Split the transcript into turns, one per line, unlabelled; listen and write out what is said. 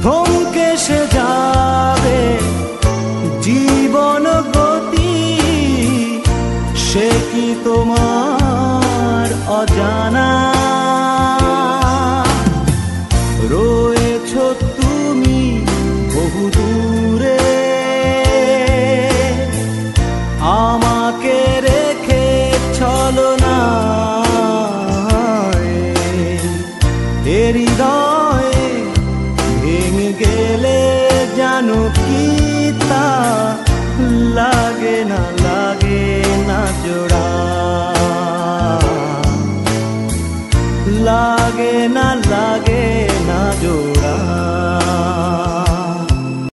থমকে সে যাবে জীবন গতি, সে কি তোমার অজানা? রয়েছো তুমি বহু দূরে, আমাকে রেখে চলো না। হৃদয়ে ভেঙে গেলে জানো কি তা লাগে না জোড়া।